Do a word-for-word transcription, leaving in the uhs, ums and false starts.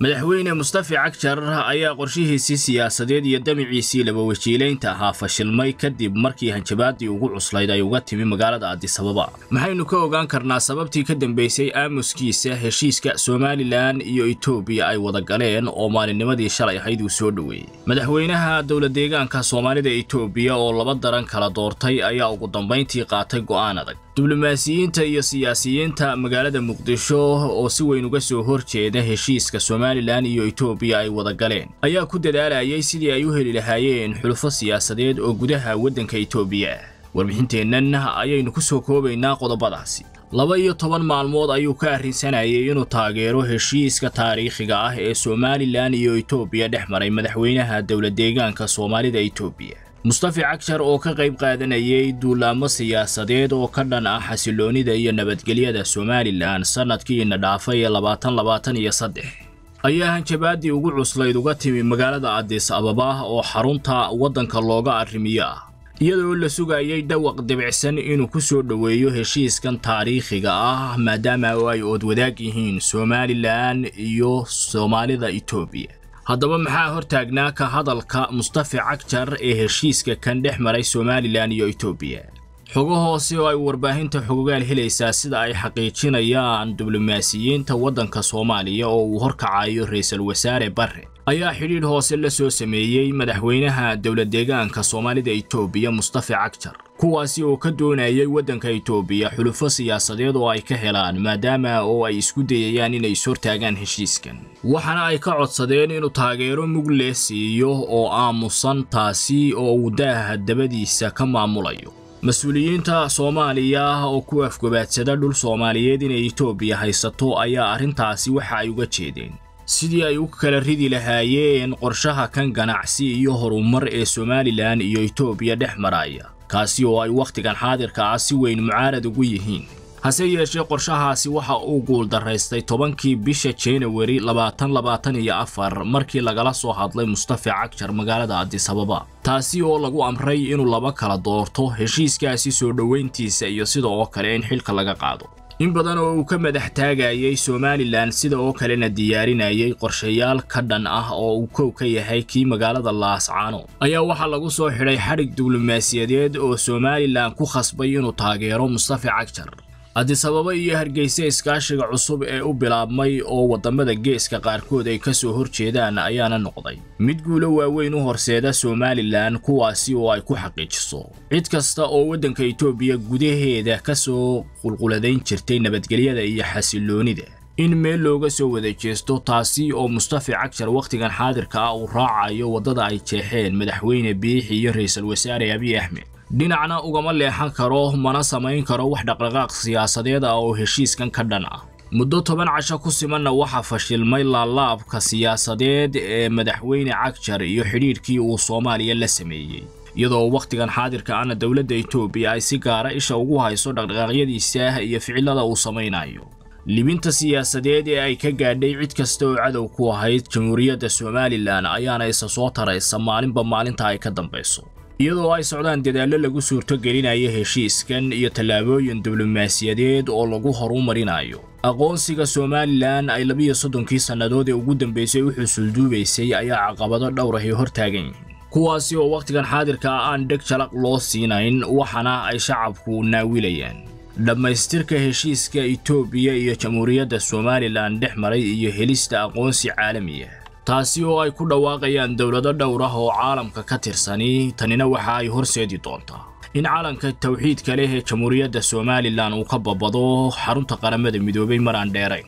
madaxweyne Mustafa Cagjar ayaa qorshihiisii siyaasadeed iyo damiciisii laba wajiileynta ahaa fashilmay kadib markii hanjabaadii ugu cuslayd ay uga timi magaalada Addis Ababa. Maxaynu ka ogaan karnaa sababtii ka dambeysay aamuskiisa heshiiska Somaliland iyo Ethiopia ay wada galeen oo maalinnimadii shalay ahayd uu soo dhaweeyay. Madaxweynaha dawlad deegaanka Soomaalida Ethiopia oo laba daran kala doortay ayaa ugu dambeyntii qaatay go'aan adag. diblomaasiyiinta iyo siyaasiyiinta magaalada Muqdisho oo si weyn uga soo horjeeda heshiiska Somaliland iyo Ethiopia ay wada galeen ayaa ku dadaalayay sidii ay u heli lahaayeen xulufo siyaasadeed oo gudaha waddanka Ethiopia. warbixinteennan ayaynu ku soo koobaynaa qodobadaasi. laba iyo toban maalmood ayuu ka arrinsanayay inuu taageero heshiiska taariikhiga ah ee Somaliland iyo Ethiopia dhex maray madaxweynaha dawlad deegaanka Soomaalida Ethiopia. Mustafa Cagjar oo ka qayb qaadanayay duulaamo siyaasadeed oo ka dhan ah xasiloonida iyo nabadgelyada Somaliland sanadkii dhaafay labaatan labaatan iyo saddex ayaa hanjabaadii ugu cuslayd uga timi magaalada Addis Ababa oo xarunta waddanka looga arrimiyo ah iyadoo la sugayay dhawaq dibicsan inuu ku soo dhaweeyo heshiiskan taariikhiga ah maadaama ay ood wadaag yihiin Somaliland iyo Soomaalida Ethiopia. haddaba maxaa hortaagnaa ka hadalka Mustafa Cagjar ee heshiiska kan dhex maray Somaliland iyo Ethiopia? xogo hoose oo ay warbaahinta xogogaal helaysaa sida ay xaqiijinayaan diblomaasiyiinta waddanka Soomaaliya oo uu horkacayo ra'iisul wasaare Barre ayaa xiriir hoose la soo sameeyay madaxweynaha dawlad deegaanka Soomaalida Ethiopia Mustafa Cagjar kuwaasi oo ka doonayay waddanka Ethiopia xulufo siyaasadeed oo ay ka helaan maadaama oo ay isku dayayaan inay soo taagaan heshiiskan. waxana ay ka codsadeen inuu taageero mug leh siiyo oo aamusan taasi oo uu daaha dabadiisa ka maamulayo. mas'uuliyiinta Soomaaliya oo ku afgabaadsada dhul Soomaaliyeed inay Ethiopia haysato ayaa arrintaasi waxa ay uga jeedeen sidii ay u kala ridi lahaayeen qorshaha kan ganacsi iyo horumar ee Somaliland iyo Ethiopia dhex maraya kaasi oo ay waqtigan xaadirka ah si weyn mucaarad ugu yihiin. hase yeeshee qorshahaasi waxa uu guul daraystay tobankii bisha January labaatan labaatan iyo afar markii lagala soo hadlay Mustafa Cagjar magaalada Addis Ababa taasi oo lagu amray inuu laba kala doorto heshiiskaasi soo dhaweyntiisa iyo sidoo kale in xilka laga qaado. in badan oo uu ka madax taagayay Somaliland sida oo kalena diyaarinayay qorshayaal ka dhan ah oo uu kow ka yahay kii magaalada Laascaano ayaa waxa lagu soo xidhay xarig diblomaasiyadeed oo Somaliland ku khasbay inuu taageero Mustafa Cagjar. Addis Ababa iyo Hargeysa iskaashiga cusub ee u bilaabmay oo wadamada geeska qaarkood ay ka soo horjeedaan ayaana noqday mid guulo waaweyn u horseeda Somaliland kuwaasi oo ay ku xaqiijiso cid kasta oo waddanka Ethiopia gudaheeda ka soo qulquladeyn jirtay nabadgelyada iyo xasiloonida in meel looga soo wada jeesto taasi oo Mustafa Cagjar waqtigan xaadirka ah uu raacayo wadada ay jeexeen madaxweyne Biixi iyo ra'iisul wasaare Abiy Ahmed. dhinacna ugama leexan karo mana samayn karo wax dhaqdhaqaaq siyaasadeed ah oo heshiiskan ka dhan ah. muddo toban casho ku simanna waxa fashilmay laalaabka siyaasadeed ee madaxweyne Cagjar iyo xiriirkii uu Soomaaliya la sameeyay iyadoo waqtigan xaadirka ah dawladda Ethiopia ay si gaar ah isha ugu hayso dhaqdhaqaaqyadiisa iyo ficilada uu samaynayo. libinta siyaasadeed ee ay ka gaadhay cid kasta oo cadow ku ahayd Jamhuuriyadda Somaliland ayaana isa soo taraysa maalinba maalinta ay ka dambayso iyadoo ay socdaan dadaallo lagu suurto gelinayo heshiiskan iyo tallaabooyin diblomaasiyadeed oo lagu horumarinayo aqoonsiga Somaliland ay laba iyo soddonkii sannadood ee ugu dambeysay u xusul duubaysay ayaa caqabado dhowr ah hor taagan kuwaasi oo waqtigan xaadirka ah aan dheg jalaq loo siinayn waxana ay shacabku naawilayaan dhamaystirka heshiiska Ethiopia iyo Jamhuuriyadda Somaliland dhex maray iyo helista aqoonsi caalami ah taasi oo ay ku dhawaaqayaan dawlado dhowr ah oo caalamka ka tirsani tanina waxa ay horseedi doontaa in caalamka tawxiidka leh ee Jamhuuriyadda Somaliland uu ka babado xarunta qaramada midoobay maraan dheerayn.